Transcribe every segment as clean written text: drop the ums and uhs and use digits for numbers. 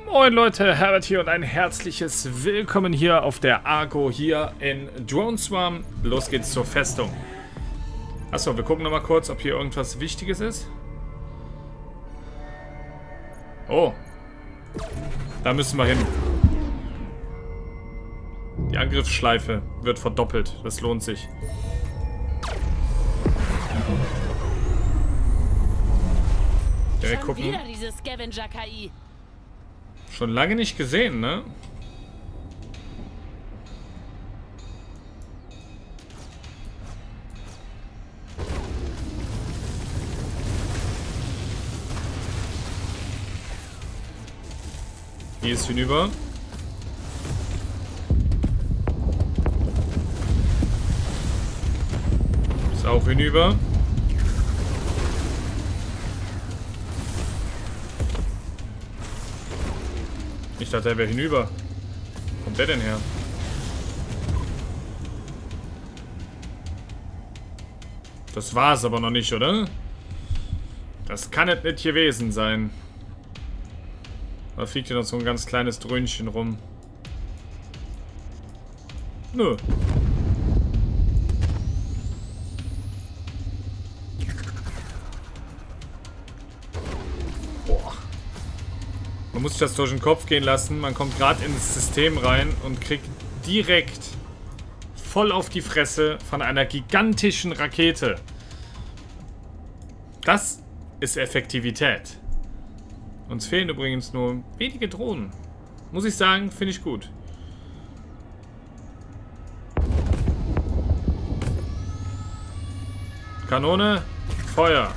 Moin Leute, Herbert hier und ein herzliches Willkommen hier auf der Argo hier in Drone Swarm. Los geht's zur Festung. Achso, wir gucken nochmal kurz, ob hier irgendwas Wichtiges ist. Oh. Da müssen wir hin. Die Angriffsschleife wird verdoppelt. Das lohnt sich. Direkt gucken. Schon wieder diese Scavenger-KI. Schon lange nicht gesehen, ne? Hier ist hinüber. Ist auch hinüber. Ich dachte, er wäre hinüber. Wo kommt der denn her? Das war's aber noch nicht, oder? Das kann es nicht gewesen sein. Da fliegt hier noch so ein ganz kleines Dröhnchen rum. Nö. Boah. Man muss sich das durch den Kopf gehen lassen. Man kommt gerade ins System rein und kriegt direkt voll auf die Fresse von einer gigantischen Rakete. Das ist Effektivität. Uns fehlen übrigens nur wenige Drohnen. Muss ich sagen, finde ich gut. Kanone, Feuer.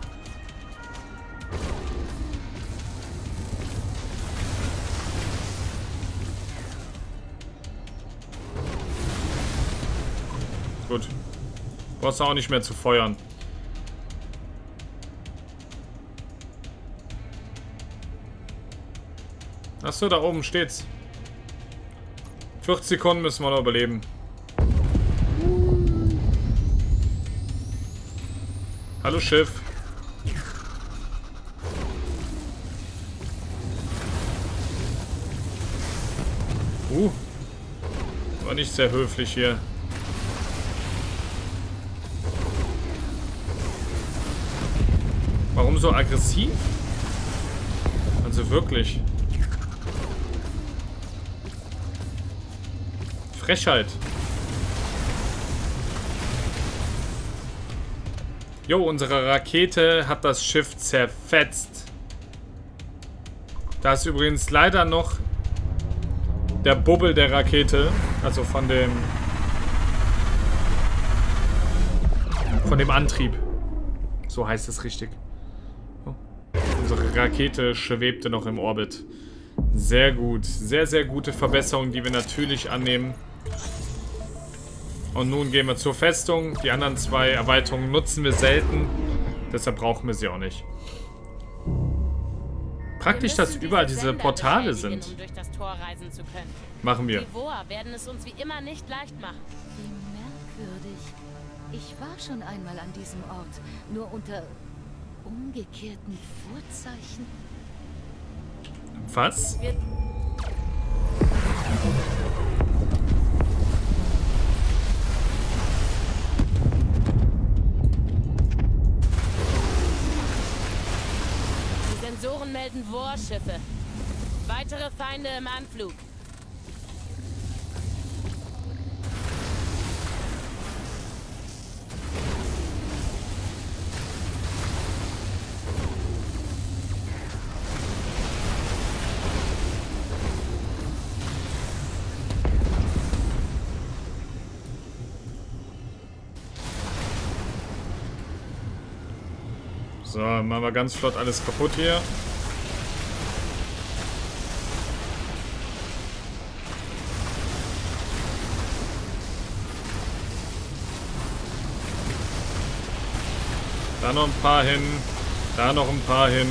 Gut. Brauchst du auch nicht mehr zu feuern. Achso, da oben steht's. 40 Sekunden müssen wir noch überleben. Hallo Schiff. War nicht sehr höflich hier. Warum so aggressiv? Also wirklich. Frechheit. Jo, unsere Rakete hat das Schiff zerfetzt. Da ist übrigens leider noch der Bubbel der Rakete. Also von dem Antrieb. So heißt es richtig. Unsere Rakete schwebte noch im Orbit. Sehr gut. Sehr, sehr gute Verbesserung, die wir natürlich annehmen. Und nun gehen wir zur Festung. Die anderen zwei Erweiterungen nutzen wir selten. Deshalb brauchen wir sie auch nicht. Praktisch, dass überall diese Portale sind. Um durch das Tor reisen zu können. Machen wir. Die Voa werden es uns wie immer nicht leicht machen. Wie merkwürdig. Ich war schon einmal an diesem Ort, nur unter umgekehrten Vorzeichen. Was? Die Sensoren melden Warschiffe. Weitere Feinde im Anflug. So, machen wir ganz flott alles kaputt hier. Da noch ein paar hin. Da noch ein paar hin.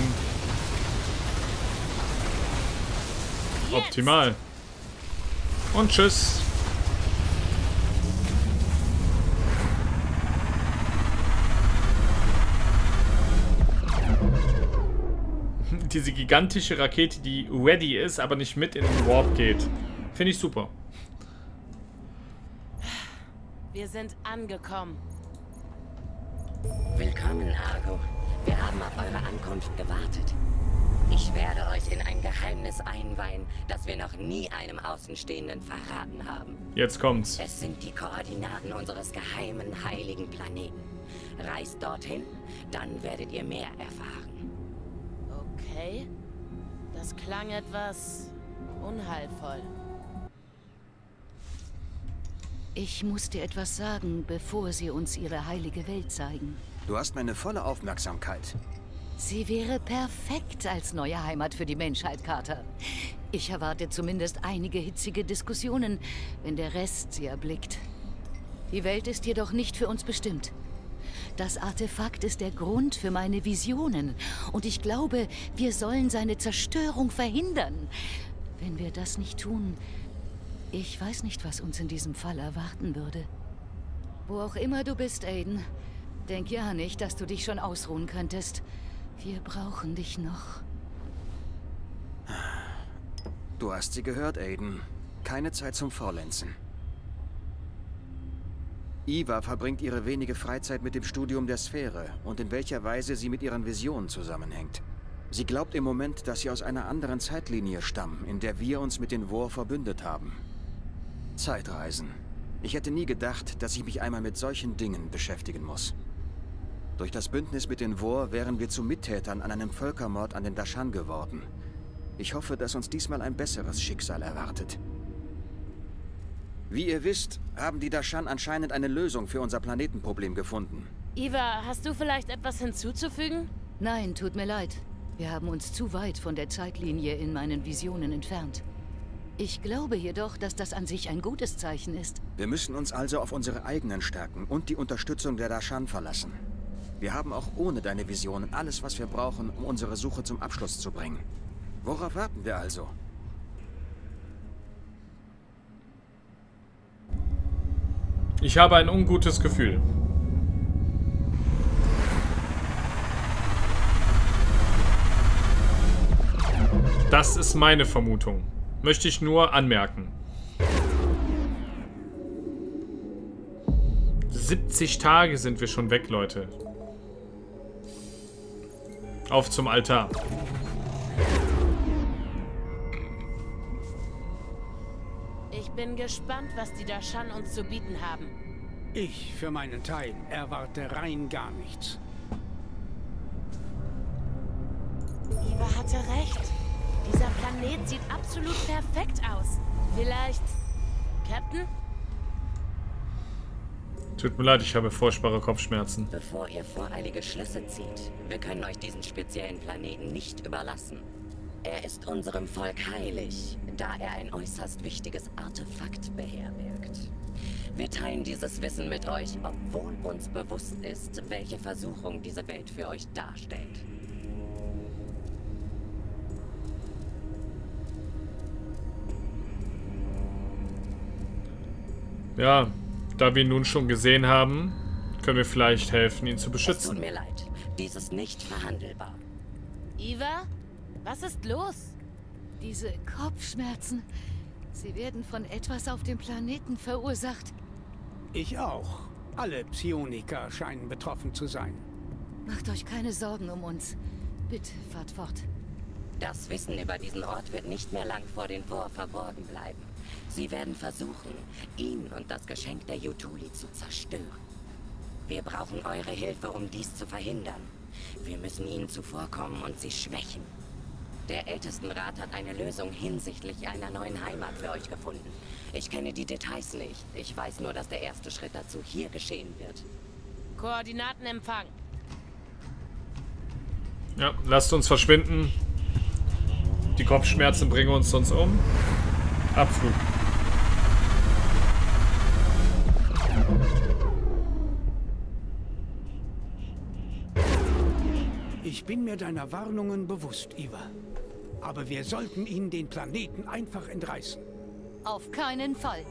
Optimal. Und tschüss. Und diese gigantische Rakete, die ready ist, aber nicht mit in den Warp geht. Finde ich super. Wir sind angekommen. Willkommen, Argo. Wir haben auf eure Ankunft gewartet. Ich werde euch in ein Geheimnis einweihen, das wir noch nie einem Außenstehenden verraten haben. Jetzt kommt's. Es sind die Koordinaten unseres geheimen, heiligen Planeten. Reist dorthin, dann werdet ihr mehr erfahren. Okay. Das klang etwas unheilvoll. Ich muss dir etwas sagen, bevor sie uns ihre heilige Welt zeigen. Du hast meine volle Aufmerksamkeit. Sie wäre perfekt als neue Heimat für die Menschheit, Carter. Ich erwarte zumindest einige hitzige Diskussionen, wenn der Rest sie erblickt. Die Welt ist jedoch nicht für uns bestimmt. Das Artefakt ist der Grund für meine Visionen. Und ich glaube, wir sollen seine Zerstörung verhindern. Wenn wir das nicht tun, ich weiß nicht, was uns in diesem Fall erwarten würde. Wo auch immer du bist, Aiden, denk ja nicht, dass du dich schon ausruhen könntest. Wir brauchen dich noch. Du hast sie gehört, Aiden. Keine Zeit zum Faulenzen. Eva verbringt ihre wenige Freizeit mit dem Studium der Sphäre und in welcher Weise sie mit ihren Visionen zusammenhängt. Sie glaubt im Moment, dass sie aus einer anderen Zeitlinie stammen, in der wir uns mit den Vor verbündet haben. Zeitreisen. Ich hätte nie gedacht, dass ich mich einmal mit solchen Dingen beschäftigen muss. Durch das Bündnis mit den Vor wären wir zu Mittätern an einem Völkermord an den Dashan geworden. Ich hoffe, dass uns diesmal ein besseres Schicksal erwartet. Wie ihr wisst, haben die Dashan anscheinend eine Lösung für unser Planetenproblem gefunden. Eva, hast du vielleicht etwas hinzuzufügen? Nein, tut mir leid. Wir haben uns zu weit von der Zeitlinie in meinen Visionen entfernt. Ich glaube jedoch, dass das an sich ein gutes Zeichen ist. Wir müssen uns also auf unsere eigenen Stärken und die Unterstützung der Dashan verlassen. Wir haben auch ohne deine Visionen alles, was wir brauchen, um unsere Suche zum Abschluss zu bringen. Worauf warten wir also? Ich habe ein ungutes Gefühl. Das ist meine Vermutung. Möchte ich nur anmerken. 70 Tage sind wir schon weg, Leute. Auf zum Altar. Ich bin gespannt, was die Dashan uns zu bieten haben. Ich für meinen Teil erwarte rein gar nichts. Eva hatte recht. Dieser Planet sieht absolut perfekt aus. Vielleicht... Captain? Tut mir leid, ich habe furchtbare Kopfschmerzen. Bevor ihr voreilige Schlüsse zieht, wir können euch diesen speziellen Planeten nicht überlassen. Er ist unserem Volk heilig, da er ein äußerst wichtiges Artefakt beherbergt. Wir teilen dieses Wissen mit euch, obwohl uns bewusst ist, welche Versuchung diese Welt für euch darstellt. Ja, da wir ihn nun schon gesehen haben, können wir vielleicht helfen, ihn zu Es beschützen. tut mir leid, dies ist nicht verhandelbar. Eva? Was ist los? Diese Kopfschmerzen, sie werden von etwas auf dem Planeten verursacht. Ich auch. Alle Psioniker scheinen betroffen zu sein. Macht euch keine Sorgen um uns. Bitte, fahrt fort. Das Wissen über diesen Ort wird nicht mehr lang vor den Vor verborgen bleiben. Sie werden versuchen, ihn und das Geschenk der Yutuli zu zerstören. Wir brauchen eure Hilfe, um dies zu verhindern. Wir müssen ihnen zuvorkommen und sie schwächen. Der Ältestenrat hat eine Lösung hinsichtlich einer neuen Heimat für euch gefunden. Ich kenne die Details nicht. Ich weiß nur, dass der erste Schritt dazu hier geschehen wird. Koordinaten empfangen. Ja, lasst uns verschwinden. Die Kopfschmerzen bringen uns sonst um. Abflug. Ich bin mir deiner Warnungen bewusst, Eva. Aber wir sollten ihnen den Planeten einfach entreißen. Auf keinen Fall.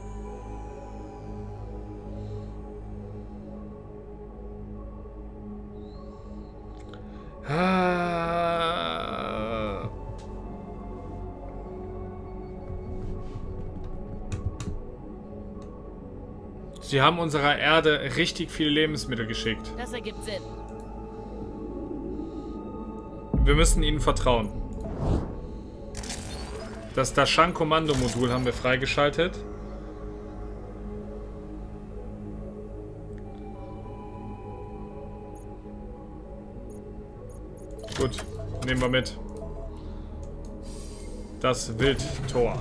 Sie haben unserer Erde richtig viele Lebensmittel geschickt. Das ergibt Sinn. Wir müssen ihnen vertrauen. Das Dashan-Kommando-Modul haben wir freigeschaltet. Gut, nehmen wir mit. Das Wildtor.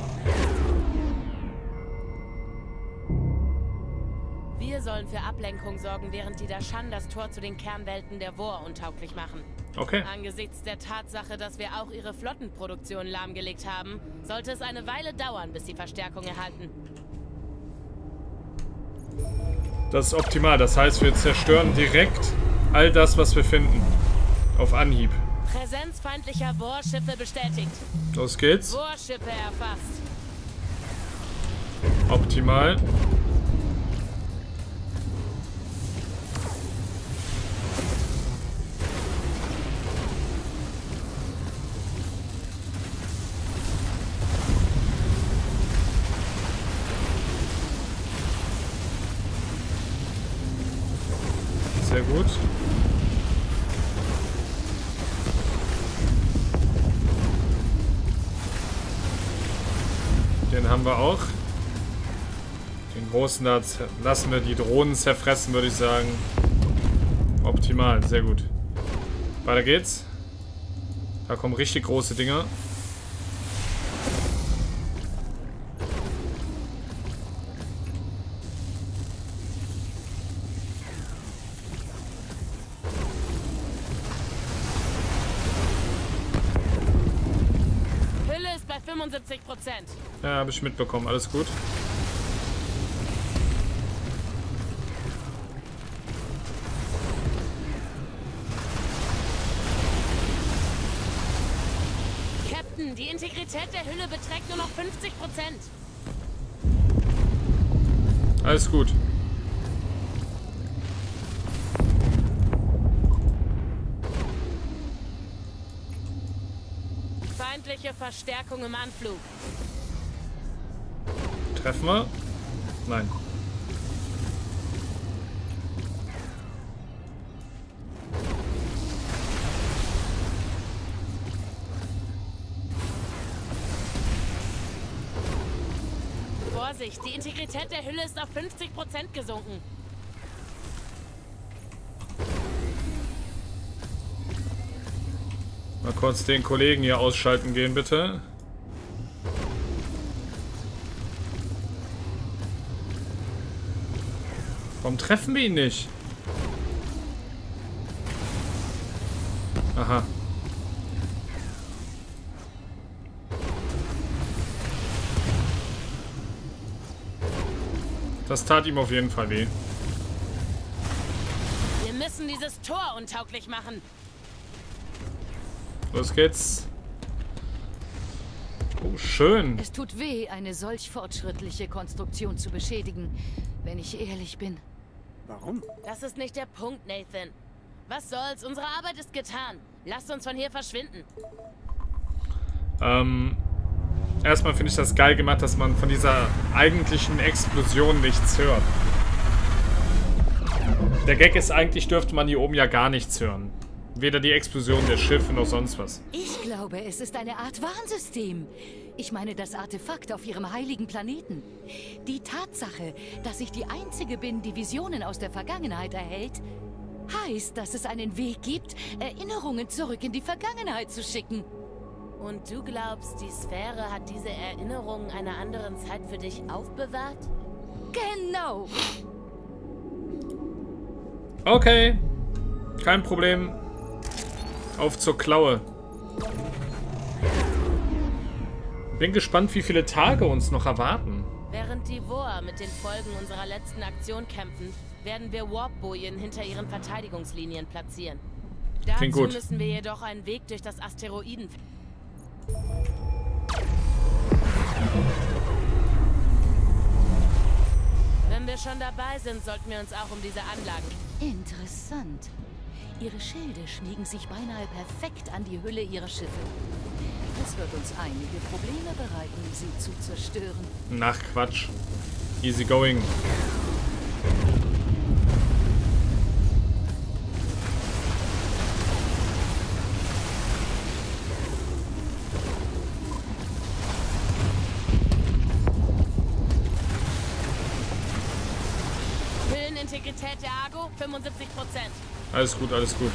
Wir sollen für Ablenkung sorgen, während die Dashan das Tor zu den Kernwelten der Vor untauglich machen. Okay. Angesichts der Tatsache, dass wir auch ihre Flottenproduktion lahmgelegt haben, sollte es eine Weile dauern, bis sie Verstärkung erhalten. Das ist optimal. Das heißt, wir zerstören direkt all das, was wir finden. Auf Anhieb. Präsenz feindlicher Vor-Schiffe bestätigt. Los geht's. Vor-Schiffe erfasst. Optimal. Sehr gut. Den haben wir auch. Den großen da lassen wir die Drohnen zerfressen, würde ich sagen. Optimal, sehr gut. Weiter geht's. Da kommen richtig große Dinger. Hülle ist bei 75%. Ja, habe ich mitbekommen. Alles gut. Captain, die Integrität der Hülle beträgt nur noch 50%. Alles gut. Feindliche Verstärkung im Anflug. Treffen wir? Nein. Vorsicht, die Integrität der Hülle ist auf 50% gesunken. Mal kurz den Kollegen hier ausschalten gehen, bitte. Warum treffen wir ihn nicht? Aha. Das tat ihm auf jeden Fall weh. Wir müssen dieses Tor untauglich machen. Los geht's. Oh, schön. Es tut weh, eine solch fortschrittliche Konstruktion zu beschädigen, wenn ich ehrlich bin. Warum? Das ist nicht der Punkt, Nathan. Was soll's? Unsere Arbeit ist getan. Lasst uns von hier verschwinden. Erstmal finde ich das geil gemacht, dass man von dieser eigentlichen Explosion nichts hört. Der Gag ist eigentlich, dürfte man hier oben ja gar nichts hören. Weder die Explosion der Schiffe noch sonst was. Ich glaube, es ist eine Art Warnsystem. Ich meine das Artefakt auf ihrem heiligen Planeten. Die Tatsache, dass ich die Einzige bin, die Visionen aus der Vergangenheit erhält, heißt, dass es einen Weg gibt, Erinnerungen zurück in die Vergangenheit zu schicken. Und du glaubst, die Sphäre hat diese Erinnerungen einer anderen Zeit für dich aufbewahrt? Genau. Okay. Kein Problem. Auf zur Klaue. Bin gespannt, wie viele Tage uns noch erwarten. Während die Vor mit den Folgen unserer letzten Aktion kämpfen, werden wir Warp-Bojen hinter ihren Verteidigungslinien platzieren. Klingt Dazu gut. müssen wir jedoch einen Weg durch das Asteroiden. Wenn wir schon dabei sind, sollten wir uns auch um diese Anlagen. Interessant. Ihre Schilde schmiegen sich beinahe perfekt an die Hülle ihrer Schiffe. Es wird uns einige Probleme bereiten, sie zu zerstören. Nach Quatsch. Easy going. Integrität der Argo 75%. Alles gut, alles gut.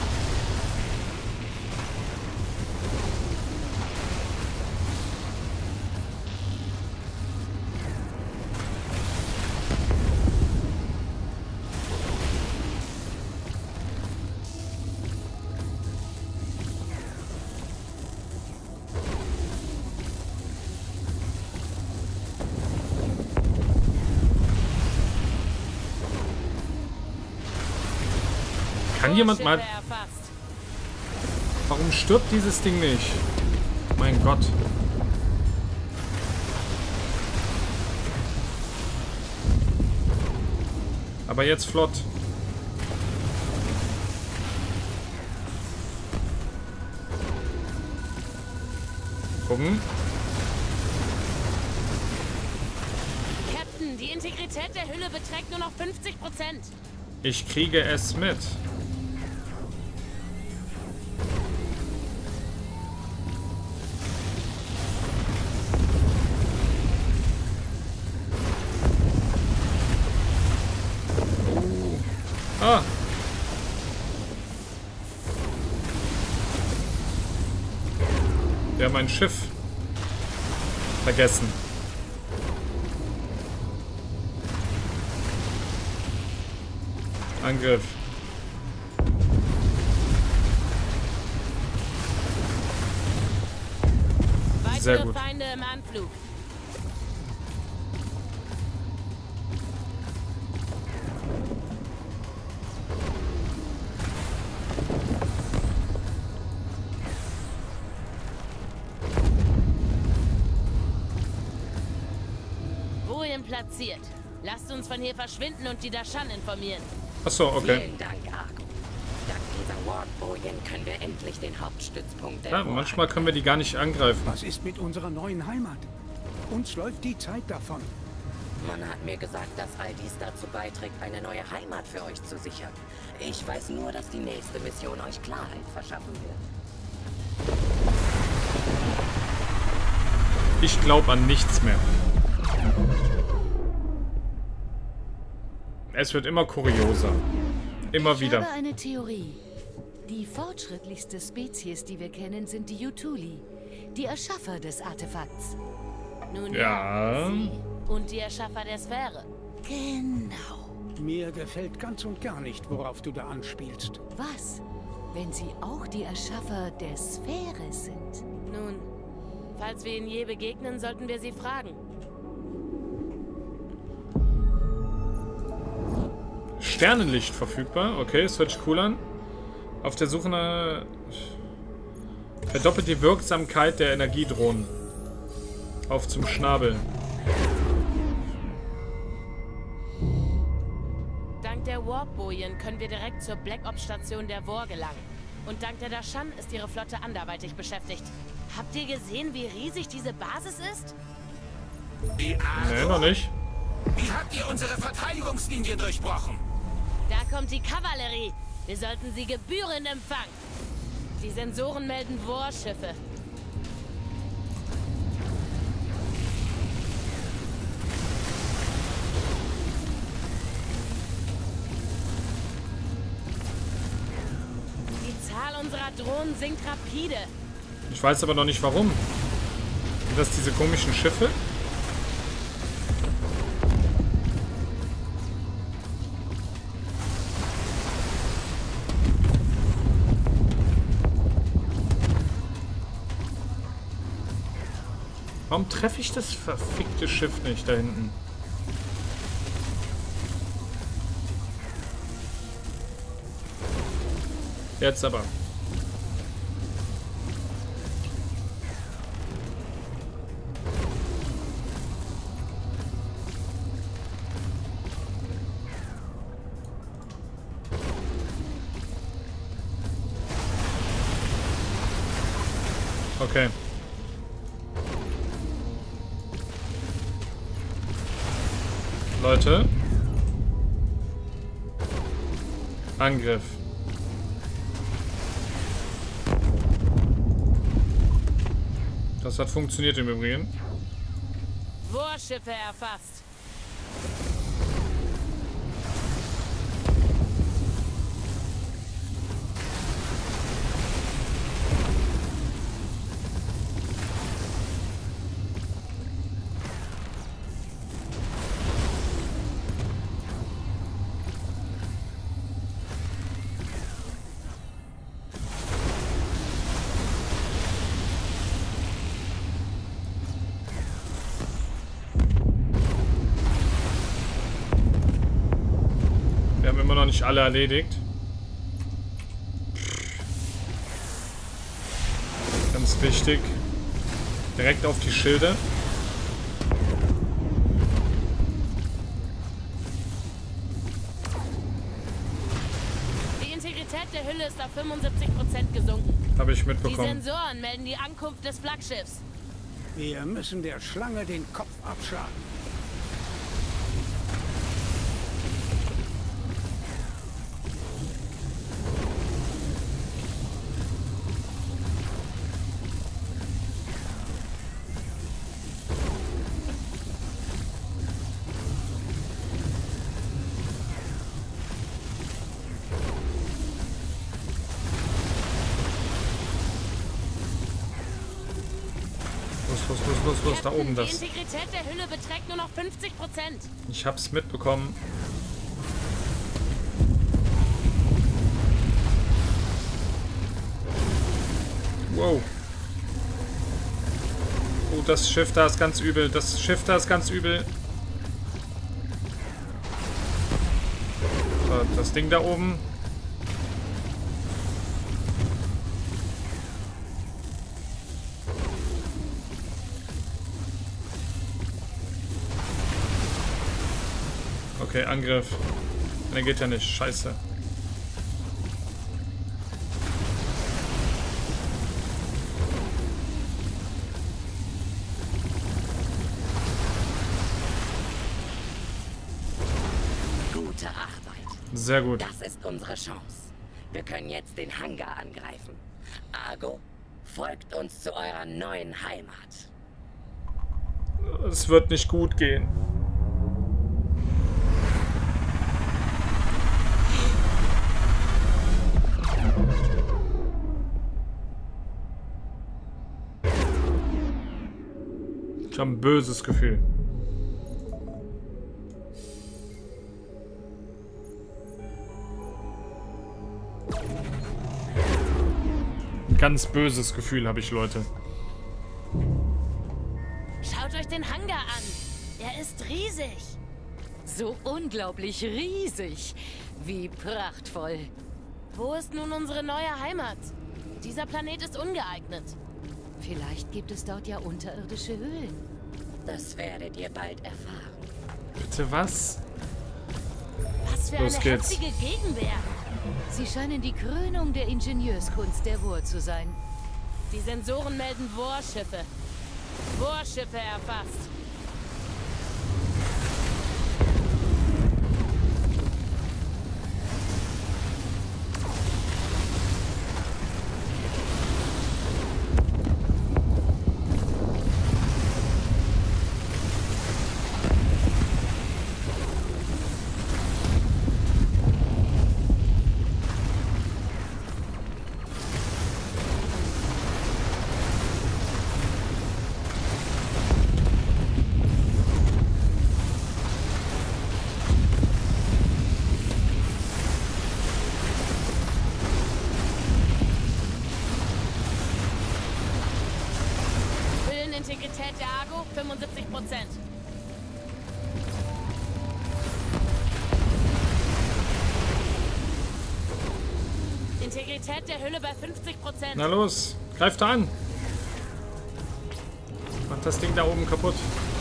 Kann jemand mal... Warum stirbt dieses Ding nicht? Mein Gott. Aber jetzt flott. Gucken. Captain, die Integrität der Hülle beträgt nur noch 50%. Ich kriege es mit. Ah. Wir haben ein Schiff vergessen. Angriff. Sehr Weitere gut. Feinde im Anflug. Platziert. Lasst uns von hier verschwinden und die Dashan informieren. Achso, okay. Vielen Dank, Argo. Dank dieser Warp-Bojen können wir endlich den Hauptstützpunkt der Ja, manchmal können wir die gar nicht angreifen. Was ist mit unserer neuen Heimat? Uns läuft die Zeit davon. Man hat mir gesagt, dass all dies dazu beiträgt, eine neue Heimat für euch zu sichern. Ich weiß nur, dass die nächste Mission euch Klarheit verschaffen wird. Ich glaube an nichts mehr. Es wird immer kurioser. Immer wieder. Ich habe eine Theorie. Die fortschrittlichste Spezies, die wir kennen, sind die Yutuli. Die Erschaffer des Artefakts. Nun Ja. Sie und die Erschaffer der Sphäre. Genau. Mir gefällt ganz und gar nicht, worauf du da anspielst. Was, wenn sie auch die Erschaffer der Sphäre sind? Nun, falls wir ihnen je begegnen, sollten wir sie fragen. Sternenlicht verfügbar. Okay, das hört sich cool an. Auf der Suche nach... Verdoppelt die Wirksamkeit der Energiedrohnen. Auf zum Schnabel. Dank der Warp-Bojen können wir direkt zur Black Ops-Station der Vor gelangen. Und dank der Dashan ist ihre Flotte anderweitig beschäftigt. Habt ihr gesehen, wie riesig diese Basis ist? Die Argo? Nee, noch nicht. Wie habt ihr unsere Verteidigungslinie durchbrochen? Da kommt die Kavallerie. Wir sollten sie gebührend empfangen. Die Sensoren melden Vorschiffe. Die Zahl unserer Drohnen sinkt rapide. Ich weiß aber noch nicht warum. Sind das diese komischen Schiffe? Warum treffe ich das verfickte Schiff nicht da hinten? Jetzt aber. Okay. Leute, Angriff. Das hat funktioniert im Übrigen. Warschiffe erfasst. Nicht alle erledigt. Ganz wichtig. Direkt auf die Schilde. Die Integrität der Hülle ist auf 75% gesunken. Habe ich Die mitbekommen. Sensoren melden die Ankunft des Flaggschiffs. Wir müssen der Schlange den Kopf abschlagen. Los, da oben Die das. Integrität der Hülle beträgt nur noch 50%. Ich hab's mitbekommen. Wow. Oh, das Schiff da ist ganz übel. Das Schiff da ist ganz übel. So, das Ding da oben. Okay, Angriff. Ne, geht ja nicht. Scheiße. Gute Arbeit. Sehr gut. Das ist unsere Chance. Wir können jetzt den Hangar angreifen. Argo, folgt uns zu eurer neuen Heimat. Es wird nicht gut gehen. Ich habe ein böses Gefühl. Ein ganz böses Gefühl habe ich, Leute. Schaut euch den Hangar an. Er ist riesig. So unglaublich riesig. Wie prachtvoll. Wo ist nun unsere neue Heimat? Dieser Planet ist ungeeignet. Vielleicht gibt es dort ja unterirdische Höhlen. Das werdet ihr bald erfahren. Bitte was? Was für Los eine geht's. heftige Gegenwehr. Sie scheinen die Krönung der Ingenieurskunst der Vor zu sein. Die Sensoren melden Warschiffe. Warschiffe erfasst. Integrität der Argo 75%. Integrität der Hülle bei 50%. Na los, greift an. Macht das Ding da oben kaputt.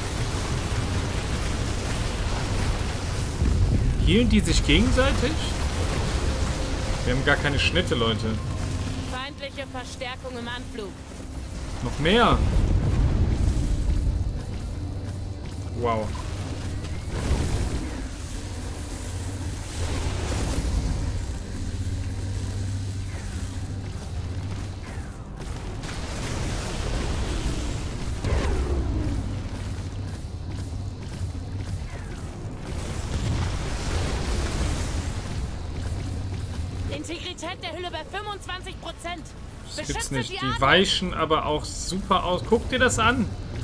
Healen die sich gegenseitig? Wir haben gar keine Schnitte, Leute. Feindliche Verstärkung im Anflug. Noch mehr. Wow. Integrität der Hülle bei 25%. Das gibt's nicht. Die weichen aber auch super aus. Guck dir das an.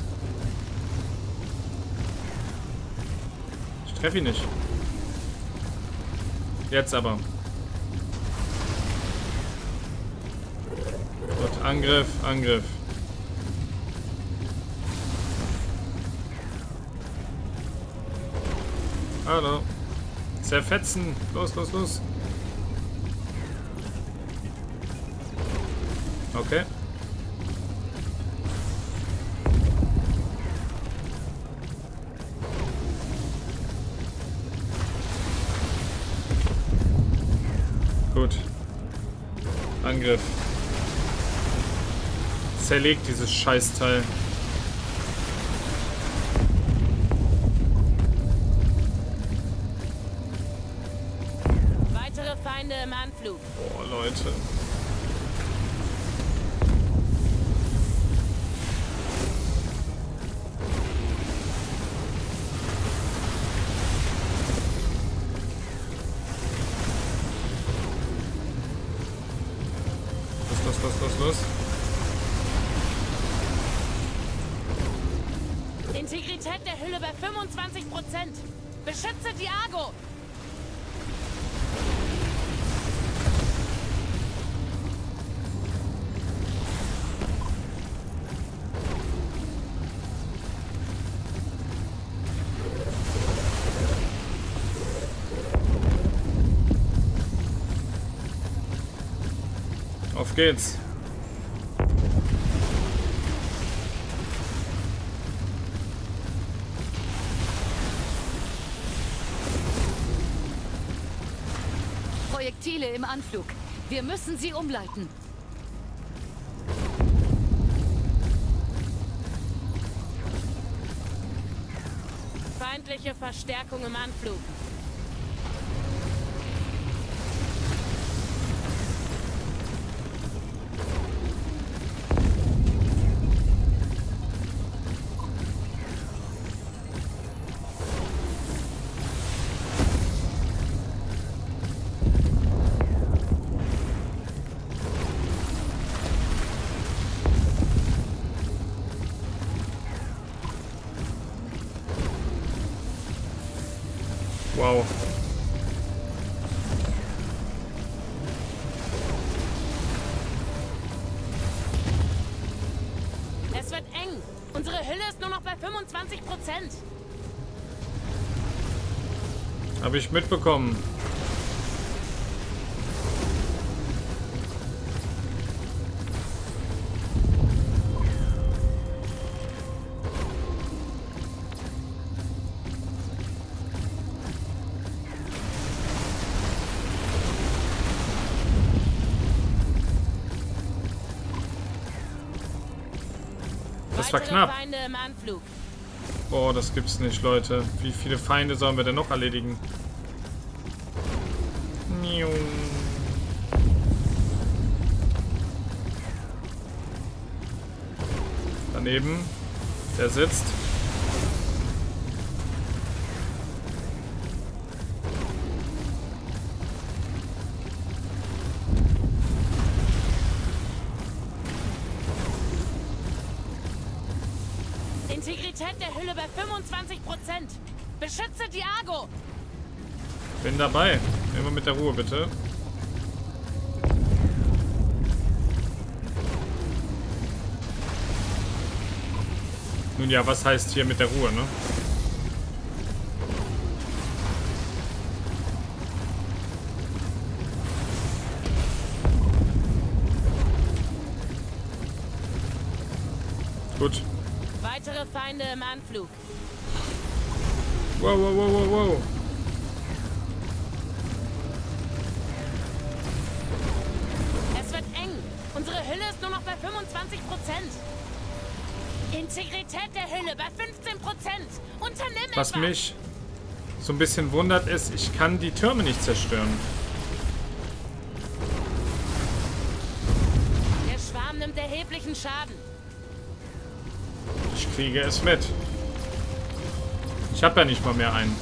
Ich treffe ihn nicht. Jetzt aber. Gut, Angriff, Angriff. Hallo. Zerfetzen. Los, los, los. Okay. Gut. Angriff. Zerlegt dieses Scheißteil. Weitere Feinde im Anflug. Oh, Leute. Los. Integrität der Hülle bei 25%. Beschütze Diago. Auf geht's. Projektile im Anflug. Wir müssen sie umleiten. Feindliche Verstärkung im Anflug. Wow. Es wird eng. Unsere Hülle ist nur noch bei 25%. Habe ich mitbekommen. Das war knapp. Feinde im Anflug. Boah, das gibt's nicht, Leute. Wie viele Feinde sollen wir denn noch erledigen? Daneben. Der sitzt. Integrität der Hülle bei 25%. Beschütze Diago. Bin dabei. Immer mit der Ruhe, bitte. Nun ja, was heißt hier mit der Ruhe, ne? Gut. Weitere Feinde im Anflug. Wow, wow, wow, wow, wow. Es wird eng. Unsere Hülle ist nur noch bei 25%. Integrität der Hülle bei 15%. Unternimm Was etwas. mich so ein bisschen wundert, ist, ich kann die Türme nicht zerstören. Der Schwarm nimmt erheblichen Schaden. Ich kriege es mit. Ich habe ja nicht mal mehr einen.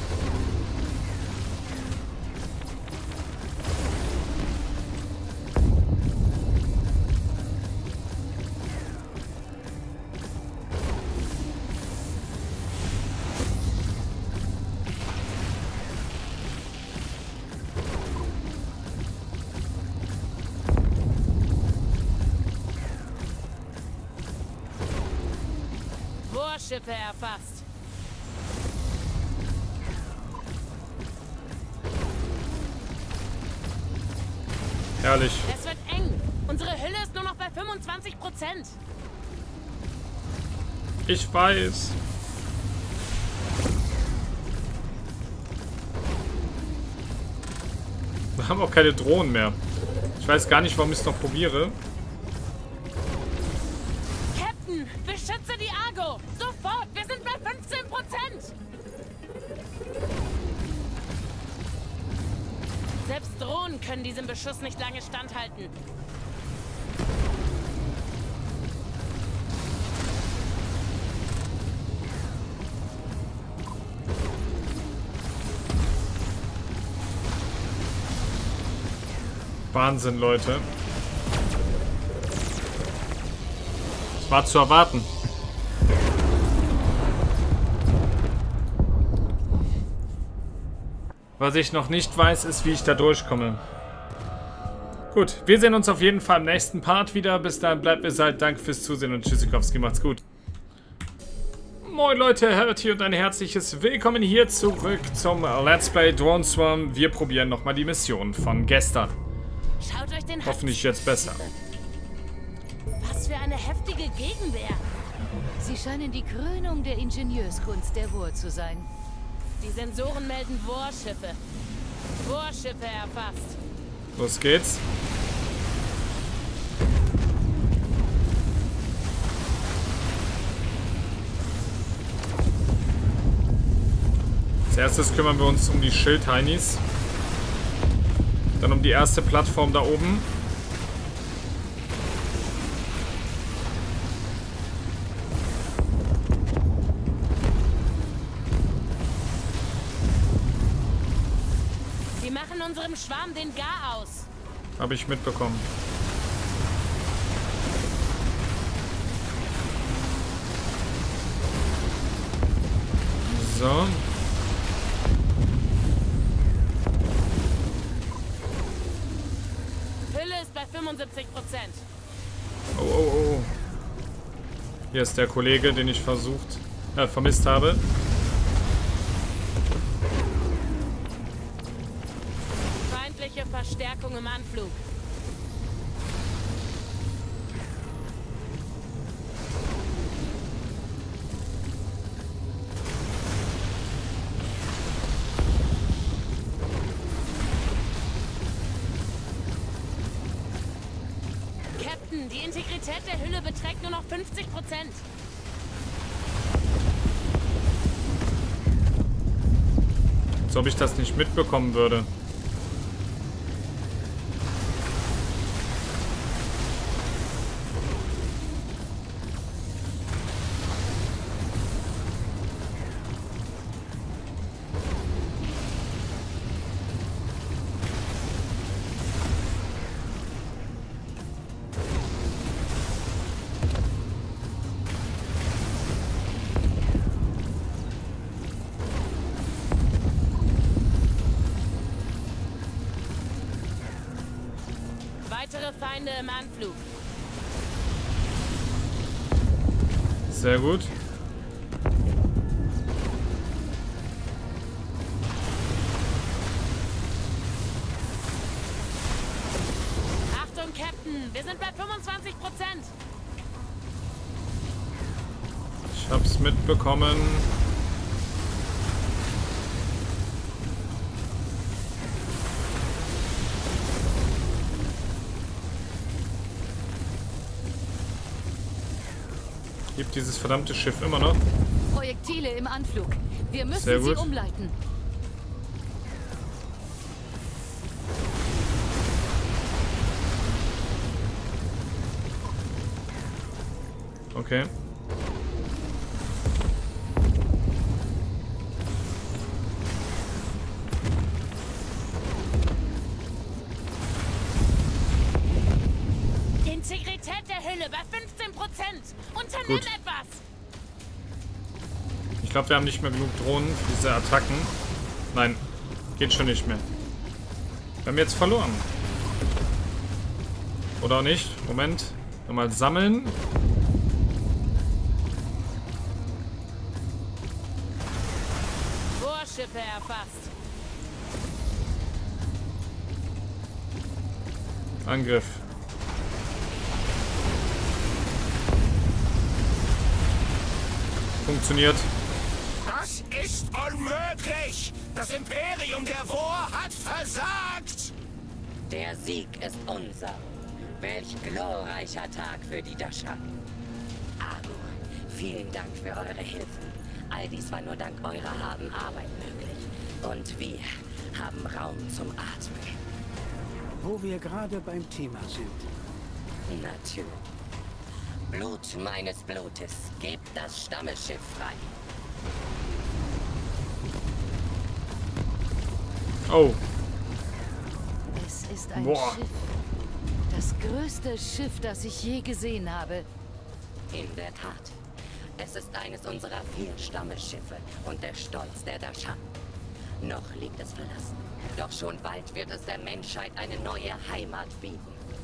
Warschiffe erfasst. Herrlich. Es wird eng. Unsere Hülle ist nur noch bei 25%. Ich weiß. Wir haben auch keine Drohnen mehr. Ich weiß gar nicht, warum ich es noch probiere. Captain, beschütze die Argo! Sofort! Wir sind bei 15%! Selbst Drohnen können diesem Beschuss nicht lange standhalten. Wahnsinn, Leute. Das war zu erwarten. Was ich noch nicht weiß, ist, wie ich da durchkomme. Gut, wir sehen uns auf jeden Fall im nächsten Part wieder. Bis dahin bleibt mir seid. Danke fürs Zusehen und Tschüssikowski, macht's gut. Moin Leute, Herbert hier und ein herzliches Willkommen hier zurück zum Let's Play Drone Swarm. Wir probieren nochmal die Mission von gestern. Schaut euch den Hoffentlich jetzt besser. Was für eine heftige Gegenwehr. Sie scheinen die Krönung der Ingenieurskunst der Vor zu sein. Die Sensoren melden Warschiffe. Warschiffe erfasst. Los geht's. Als erstes kümmern wir uns um die Schildheinis. Dann um die erste Plattform da oben. Sie machen unserem Schwarm den Gar aus. Habe ich mitbekommen. So. Hülle ist bei 75%. Oh, oh, oh. Hier ist der Kollege, den ich vermisst habe. Feindliche Verstärkung im Anflug. Captain, die Integrität der Hülle beträgt nur noch 50%. Als ob ich das nicht mitbekommen würde. Weitere Feinde im Anflug. Sehr gut. Achtung, Captain, wir sind bei 25%. Ich hab's mitbekommen. Gibt dieses verdammte Schiff immer noch? Projektile im Anflug. Wir müssen Sehr sie gut. umleiten. Okay. Integrität der Hülle bei 15%. Unternimm Gut. etwas. Ich glaube, wir haben nicht mehr genug Drohnen für diese Attacken. Nein, geht schon nicht mehr. Wir haben jetzt verloren. Oder auch nicht. Moment. Nochmal sammeln. Schiffe erfasst. Angriff. Funktioniert. Das ist unmöglich! Das Imperium der Vor hat versagt! Der Sieg ist unser. Welch glorreicher Tag für die Dasha. Argo, vielen Dank für eure Hilfe. All dies war nur dank eurer harten Arbeit möglich. Und wir haben Raum zum Atmen. Wo wir gerade beim Thema sind. Natürlich. Blut meines Blutes, gebt das Stammesschiff frei. Oh. Es ist ein Boah. Schiff. Das größte Schiff, das ich je gesehen habe. In der Tat. Es ist eines unserer 4 Stammesschiffe und der Stolz der Dasha. Noch liegt es verlassen. Doch schon bald wird es der Menschheit eine neue Heimat bieten.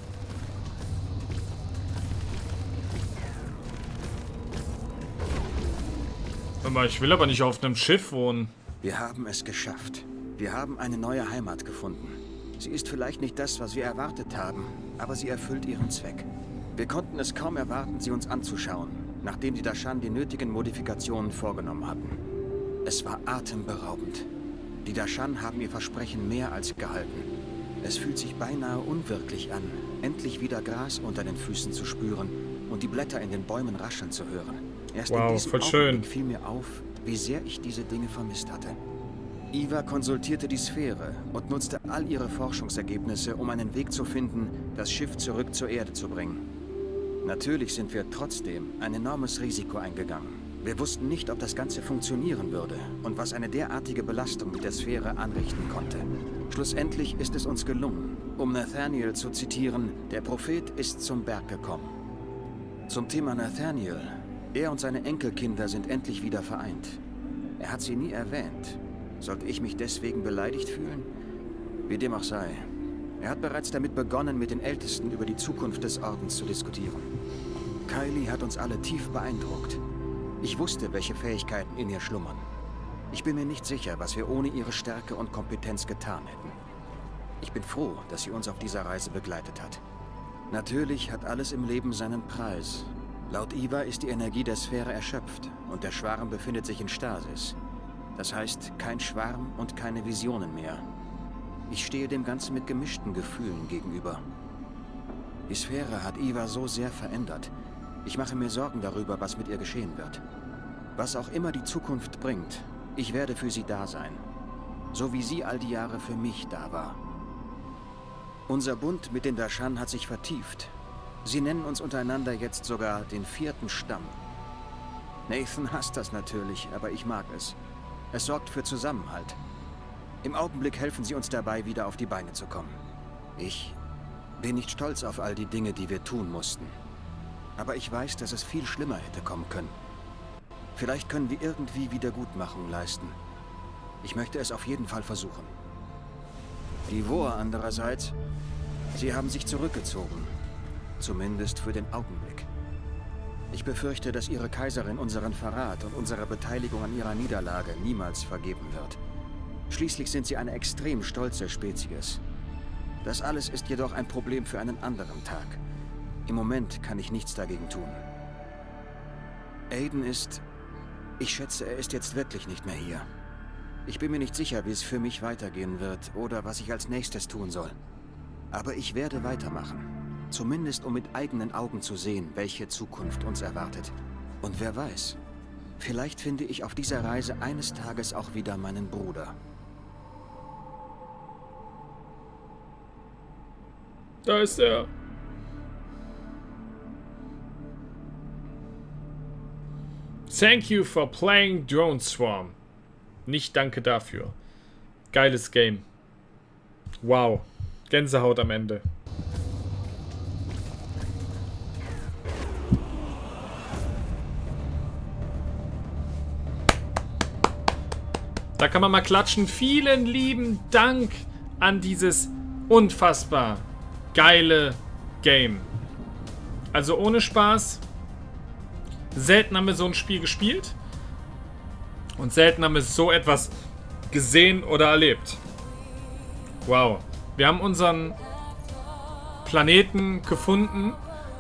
Ich will aber nicht auf einem Schiff wohnen. Wir haben es geschafft. Wir haben eine neue Heimat gefunden. Sie ist vielleicht nicht das, was wir erwartet haben, aber sie erfüllt ihren Zweck. Wir konnten es kaum erwarten, sie uns anzuschauen, nachdem die Dashan die nötigen Modifikationen vorgenommen hatten. Es war atemberaubend. Die Dashan haben ihr Versprechen mehr als gehalten. Es fühlt sich beinahe unwirklich an, endlich wieder Gras unter den Füßen zu spüren und die Blätter in den Bäumen rascheln zu hören. Erst in diesem Augenblick fiel mir auf, wie sehr ich diese Dinge vermisst hatte. Iva konsultierte die Sphäre und nutzte all ihre Forschungsergebnisse, um einen Weg zu finden, das Schiff zurück zur Erde zu bringen. Natürlich sind wir trotzdem ein enormes Risiko eingegangen. Wir wussten nicht, ob das Ganze funktionieren würde und was eine derartige Belastung mit der Sphäre anrichten konnte. Schlussendlich ist es uns gelungen. Um Nathaniel zu zitieren, der Prophet ist zum Berg gekommen. Zum Thema Nathaniel. Er und seine Enkelkinder sind endlich wieder vereint. Er hat sie nie erwähnt. Sollte ich mich deswegen beleidigt fühlen? Wie dem auch sei. Er hat bereits damit begonnen, mit den Ältesten über die Zukunft des Ordens zu diskutieren. Kylie hat uns alle tief beeindruckt. Ich wusste, welche Fähigkeiten in ihr schlummern. Ich bin mir nicht sicher, was wir ohne ihre Stärke und Kompetenz getan hätten. Ich bin froh, dass sie uns auf dieser Reise begleitet hat. Natürlich hat alles im Leben seinen Preis. Laut Iva ist die Energie der Sphäre erschöpft und der Schwarm befindet sich in Stasis. Das heißt, kein Schwarm und keine Visionen mehr. Ich stehe dem Ganzen mit gemischten Gefühlen gegenüber. Die Sphäre hat Iva so sehr verändert. Ich mache mir Sorgen darüber, was mit ihr geschehen wird. Was auch immer die Zukunft bringt, ich werde für sie da sein. So wie sie all die Jahre für mich da war. Unser Bund mit den Dashan hat sich vertieft. Sie nennen uns untereinander jetzt sogar den 4. Stamm. Nathan hasst das natürlich, aber ich mag es. Es sorgt für Zusammenhalt. Im Augenblick helfen sie uns dabei, wieder auf die Beine zu kommen. Ich bin nicht stolz auf all die Dinge, die wir tun mussten. Aber ich weiß, dass es viel schlimmer hätte kommen können. Vielleicht können wir irgendwie Wiedergutmachung leisten. Ich möchte es auf jeden Fall versuchen. Die Vor andererseits, sie haben sich zurückgezogen. Zumindest für den Augenblick. Ich befürchte, dass ihre Kaiserin unseren Verrat und unsere Beteiligung an ihrer Niederlage niemals vergeben wird. Schließlich sind sie eine extrem stolze Spezies. Das alles ist jedoch ein Problem für einen anderen Tag. Im Moment kann ich nichts dagegen tun. Aiden ist... Ich schätze, er ist jetzt wirklich nicht mehr hier. Ich bin mir nicht sicher, wie es für mich weitergehen wird oder was ich als nächstes tun soll. Aber ich werde weitermachen. Zumindest um mit eigenen Augen zu sehen, welche Zukunft uns erwartet. Und wer weiß, vielleicht finde ich auf dieser Reise eines Tages auch wieder meinen Bruder. Da ist er. Thank you for playing Drone Swarm. Nicht danke dafür. Geiles Game. Wow. Gänsehaut am Ende. Da kann man mal klatschen. Vielen lieben Dank an dieses unfassbar geile Game. Also ohne Spaß. Selten haben wir so ein Spiel gespielt. Und selten haben wir so etwas gesehen oder erlebt. Wow. Wir haben unseren Planeten gefunden,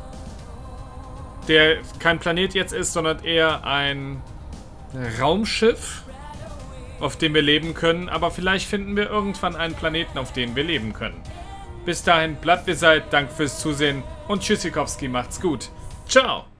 der kein Planet jetzt ist, sondern eher ein Raumschiff, auf dem wir leben können. Aber vielleicht finden wir irgendwann einen Planeten, auf dem wir leben können. Bis dahin, bleibt wie ihr seid. Danke fürs Zusehen und Tschüssikowski, macht's gut. Ciao!